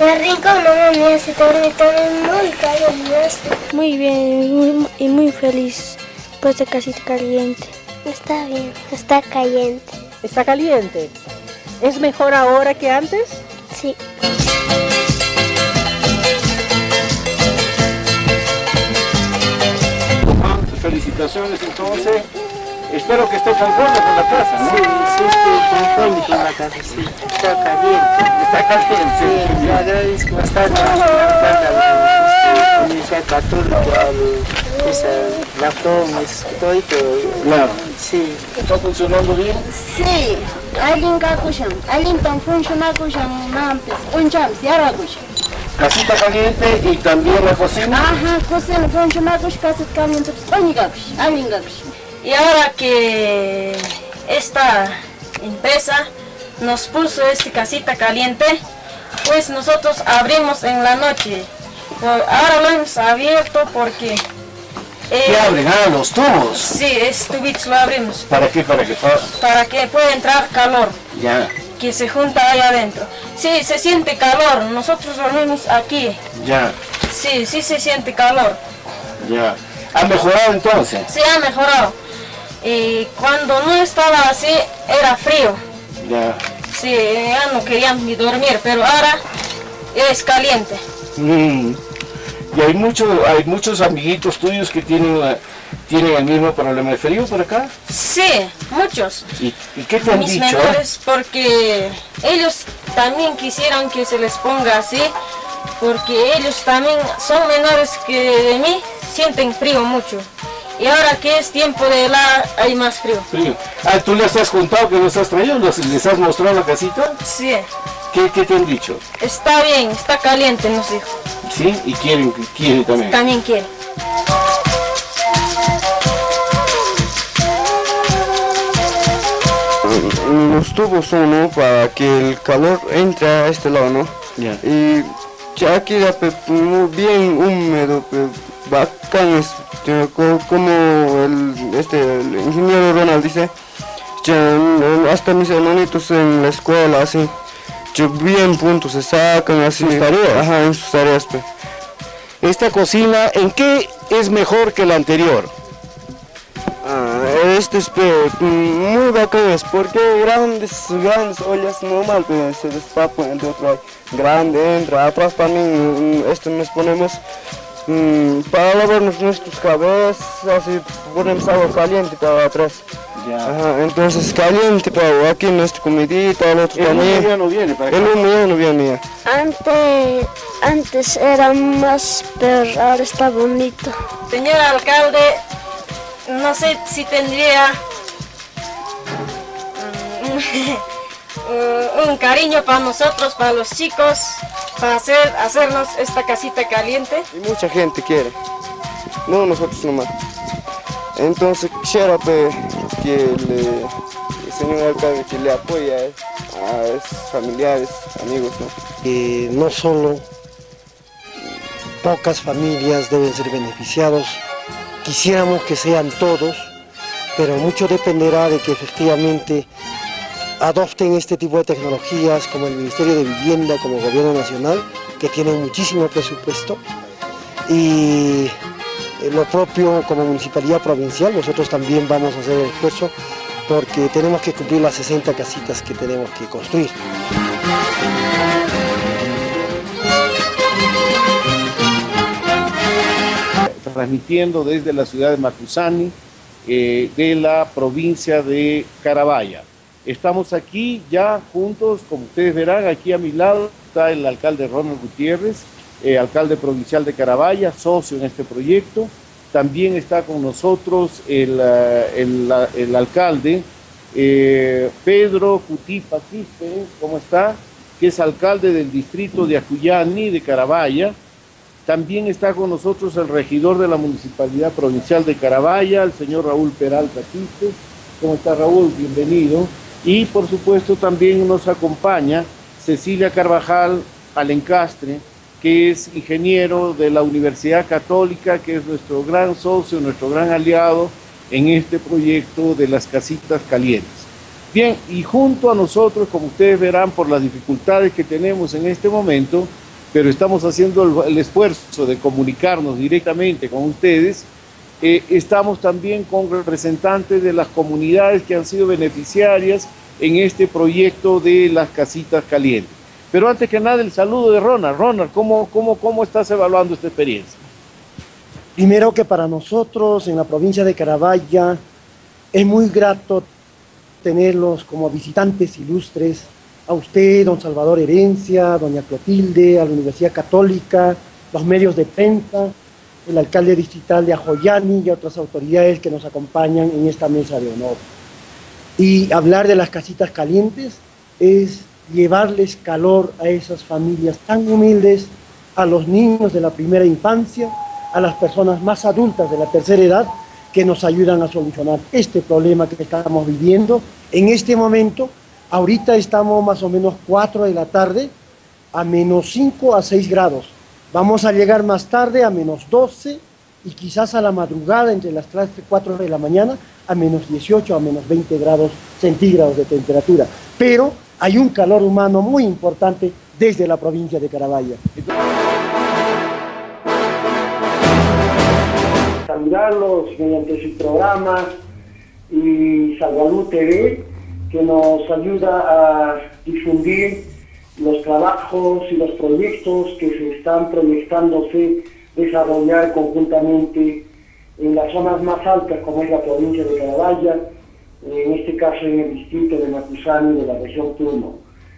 El rincón mamá me hace dormir también muy caliente. Muy bien y muy feliz por esta casita caliente. Está bien, está caliente. ¿Está caliente? ¿Es mejor ahora que antes? Sí. Felicitaciones entonces. Espero que esté conforme con la casa, ¿no? Sí, estoy conforme con la casa, sí. Está caliente. Está caliente. Sí, le agradezco bastante a la Universidad Católica, la FOMES, todo esto. Claro. Sí. ¿Está funcionando bien? Sí. Alguien tan funcionando Casita caliente y también la cocina. Ajá, cocina funcionando, casita caliente, Y ahora que esta empresa nos puso esta casita caliente, pues nosotros abrimos en la noche. Ahora lo hemos abierto porque... ¿Qué abren? Ah, los tubos. Sí, estos tubitos lo abrimos. ¿Para qué? Para que pueda entrar calor. Ya. Que se junta ahí adentro. Sí, se siente calor. Nosotros dormimos aquí. Ya. Sí, sí se siente calor. Ya. ¿Ha mejorado entonces? Sí, ha mejorado. Y cuando no estaba así, era frío. Ya. Sí, ya no querían ni dormir, pero ahora es caliente. Y hay muchos amiguitos tuyos que tienen el mismo problema de frío por acá. Sí, muchos. ¿Y qué te han Mis dicho? menores, porque ellos también quisieran que se les ponga así, porque ellos también son menores que de mí, sienten frío mucho. Y ahora que es tiempo de helada, hay más frío. Ah, ¿tú les has contado que los has traído? ¿Les has mostrado la casita? Sí. ¿Qué te han dicho? Está bien, está caliente, nos dijo. ¿Sí? ¿Y quieren también? También quieren. Los tubos son, ¿no?, para que el calor entre a este lado, ¿no? Yeah. Y ya queda muy bien húmedo, bacán, como el ingeniero Ronald dice, hasta mis hermanitos en la escuela, así, bien puntos se sacan, así. ¿Sus tareas? Ajá, en sus tareas. ¿Esta cocina en qué es mejor que la anterior? Este es muy bacán, porque grandes ollas normal se destapan, de otro grande entra, atrás también nos ponemos para lavarnos nuestros cabezas, así ponemos agua caliente para atrás. Ya. Ajá, entonces caliente para aquí nuestra comidita, el otro también. El humo ya no viene para acá. El humo ya no viene ya. Antes era más, pero ahora está bonito. Señor alcalde, no sé si tendría un cariño para nosotros, para los chicos, para hacernos esta casita caliente. Y mucha gente quiere, no nosotros nomás. Entonces quisiera que el señor alcalde que le apoye a sus familiares, amigos, ¿no? No solo pocas familias deben ser beneficiados, quisiéramos que sean todos, pero mucho dependerá de que efectivamente adopten este tipo de tecnologías como el Ministerio de Vivienda, como el Gobierno Nacional, que tienen muchísimo presupuesto, y lo propio como Municipalidad Provincial. Nosotros también vamos a hacer el esfuerzo porque tenemos que cumplir las 60 casitas que tenemos que construir. Transmitiendo desde la ciudad de Macusani, de la provincia de Carabaya. Estamos aquí ya juntos, como ustedes verán, aquí a mi lado está el alcalde Ronald Gutiérrez, alcalde provincial de Carabaya, socio en este proyecto. También está con nosotros el alcalde Pedro Cutipa Quispe, ¿cómo está? Que es alcalde del distrito de Acuyani, de Carabaya. También está con nosotros el regidor de la Municipalidad Provincial de Carabaya, el señor Raúl Peralta Quispe. ¿Cómo está, Raúl? Bienvenido. Y por supuesto también nos acompaña Cecilia Carvajal Alencastre, que es ingeniero de la Universidad Católica, que es nuestro gran socio, nuestro gran aliado en este proyecto de las casitas calientes. Bien, y junto a nosotros, como ustedes verán por las dificultades que tenemos en este momento, pero estamos haciendo el esfuerzo de comunicarnos directamente con ustedes. Estamos también con representantes de las comunidades que han sido beneficiarias en este proyecto de las casitas calientes. Pero antes que nada, el saludo de Ronald. Ronald, ¿cómo estás evaluando esta experiencia? Primero, que para nosotros en la provincia de Carabaya es muy grato tenerlos como visitantes ilustres, a usted, don Salvador Herencia, doña Clotilde, a la Universidad Católica, los medios de prensa, el alcalde distrital de Ajoyani y otras autoridades que nos acompañan en esta mesa de honor. Y hablar de las casitas calientes es llevarles calor a esas familias tan humildes, a los niños de la primera infancia, a las personas más adultas de la tercera edad, que nos ayudan a solucionar este problema que estamos viviendo en este momento. Ahorita estamos más o menos 4 de la tarde a menos 5 a 6 grados. Vamos a llegar más tarde a menos 12 y quizás a la madrugada entre las 3 y 4 de la mañana a menos 18 a menos 20 grados centígrados de temperatura. Pero hay un calor humano muy importante desde la provincia de Carabaya. Saludarlos mediante su programa y Salvalú TV, que nos ayuda a difundir los trabajos y los proyectos que se están proyectándose desarrollar conjuntamente en las zonas más altas, como es la provincia de Carabaya, en este caso en el distrito de Macusani de la región Puno.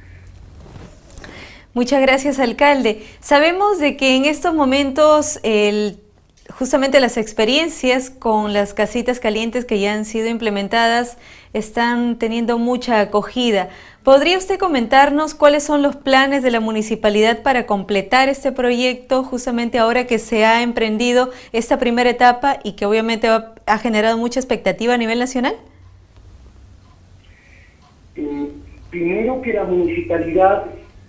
Muchas gracias, alcalde. Sabemos de que en estos momentos justamente las experiencias con las casitas calientes que ya han sido implementadas están teniendo mucha acogida. ¿Podría usted comentarnos cuáles son los planes de la municipalidad para completar este proyecto justamente ahora que se ha emprendido esta primera etapa y que obviamente ha generado mucha expectativa a nivel nacional? Primero que la municipalidad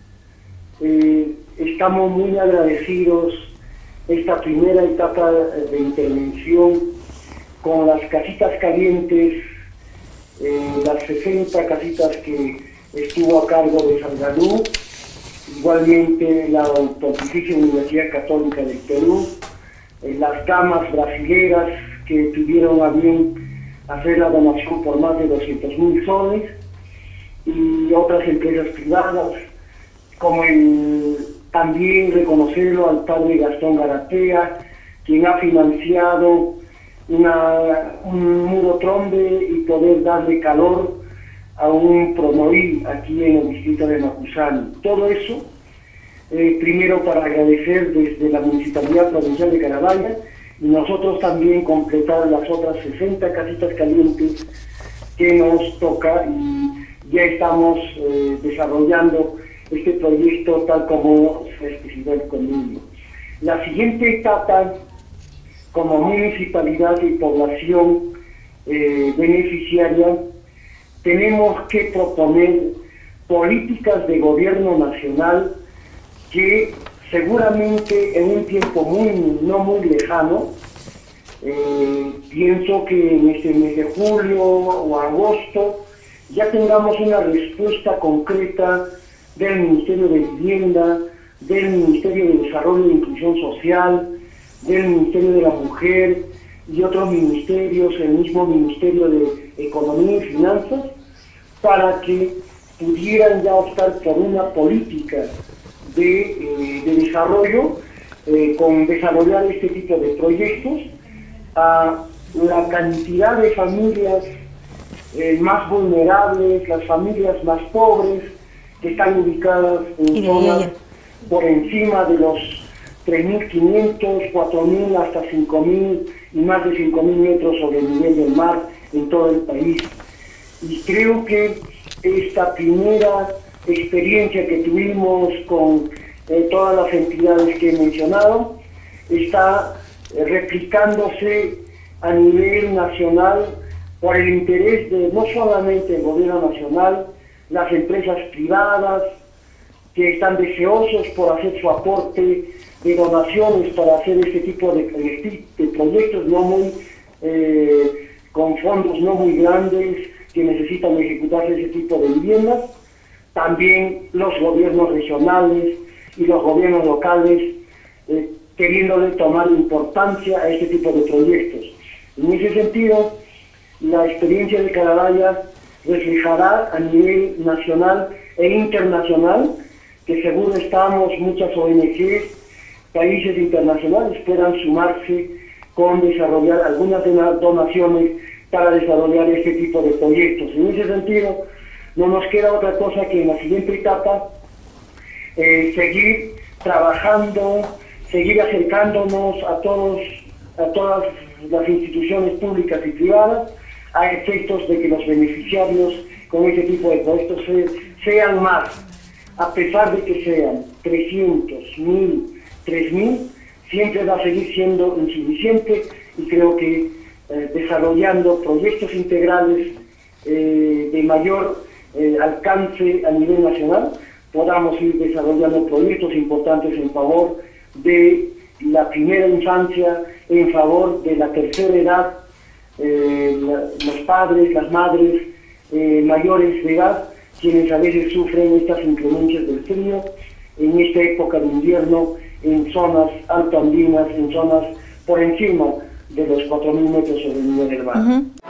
estamos muy agradecidos esta primera etapa de intervención con las casitas calientes, las 60 casitas que estuvo a cargo de Salvador, igualmente la Pontificia Universidad Católica del Perú, las damas brasileras que tuvieron a bien hacer la donación por más de 200.000 soles, y otras empresas privadas, como también reconocerlo al padre Gastón Garatea, quien ha financiado un muro trombe y poder darle calor a un promoí aquí en el distrito de Macusani. Todo eso, primero para agradecer desde la Municipalidad Provincial de Carabaya, y nosotros también completar las otras 60 casitas calientes que nos toca, y ya estamos desarrollando este proyecto tal como se especificó el convenio. La siguiente etapa, como municipalidad y población beneficiaria, tenemos que proponer políticas de gobierno nacional que seguramente en un tiempo no muy lejano, pienso que en este mes de julio o agosto, ya tengamos una respuesta concreta del Ministerio de Vivienda, del Ministerio de Desarrollo e Inclusión Social, del Ministerio de la Mujer y otros ministerios, el mismo Ministerio de Economía y Finanzas, para que pudieran ya optar por una política de desarrollo, con desarrollar este tipo de proyectos a la cantidad de familias más vulnerables, las familias más pobres, que están ubicadas en zonas por encima de los 3.500, 4.000 hasta 5.000 y más de 5.000 metros sobre el nivel del mar en todo el país. Y creo que esta primera experiencia que tuvimos con todas las entidades que he mencionado está replicándose a nivel nacional por el interés de no solamente el gobierno nacional, las empresas privadas que están deseosos por hacer su aporte de donaciones para hacer este tipo de proyectos con fondos no muy grandes que necesitan ejecutarse ese tipo de viviendas. También los gobiernos regionales y los gobiernos locales queriéndole tomar importancia a este tipo de proyectos. En ese sentido, la experiencia de Carabaya reflejará a nivel nacional e internacional que seguro estamos, muchas ONGs, países internacionales puedan sumarse con desarrollar algunas donaciones para desarrollar este tipo de proyectos. En ese sentido, no nos queda otra cosa que en la siguiente etapa seguir trabajando, seguir acercándonos a todas las instituciones públicas y privadas a efectos de que los beneficiarios con este tipo de proyectos sean más. A pesar de que sean 300, 1000, 3000, siempre va a seguir siendo insuficiente y creo que desarrollando proyectos integrales de mayor alcance a nivel nacional, podamos ir desarrollando proyectos importantes en favor de la primera infancia, en favor de la tercera edad, los padres, las madres mayores de edad, quienes a veces sufren estas inclemencias del frío, en esta época de invierno, en zonas altoandinas, en zonas por encima de los 4000 metros sobre el nivel del mar.